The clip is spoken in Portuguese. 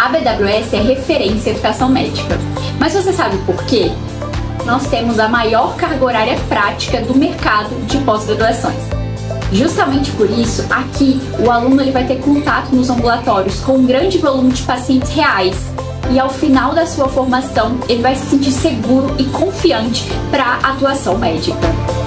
A BWS é referência em educação médica. Mas você sabe por quê? Nós temos a maior carga horária prática do mercado de pós-graduações. Justamente por isso, aqui o aluno ele vai ter contato nos ambulatórios com um grande volume de pacientes reais e ao final da sua formação ele vai se sentir seguro e confiante para a atuação médica.